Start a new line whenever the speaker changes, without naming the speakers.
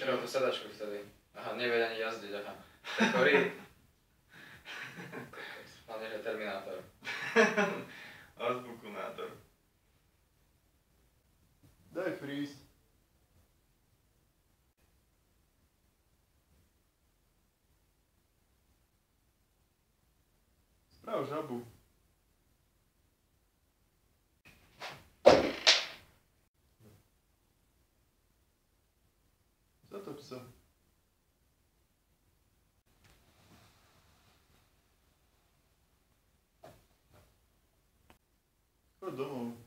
Potrebujem tú sedačku vtedy. Aha, nevie ani jazdiť, aha. Tako rýb. Hlavne, že Terminátor.
Azbukunátor.
Daj freeze. Sprav žabu. Zatoč sa. Chod domov.